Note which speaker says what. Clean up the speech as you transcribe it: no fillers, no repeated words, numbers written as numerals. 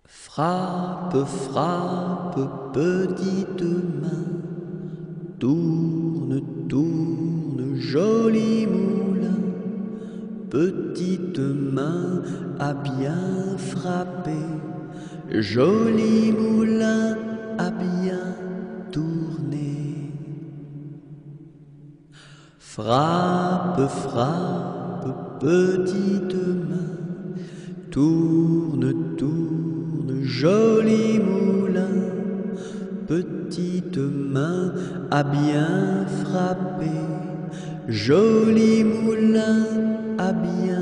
Speaker 1: Frappe, frappe, petite main, tourne, tourne, joli moulin. Petite main a bien frappé, joli moulin a bien tourné. Frappe, frappe, petite main, tourne, tourne, joli moulin. Petite main a bien frappé, joli moulin a bien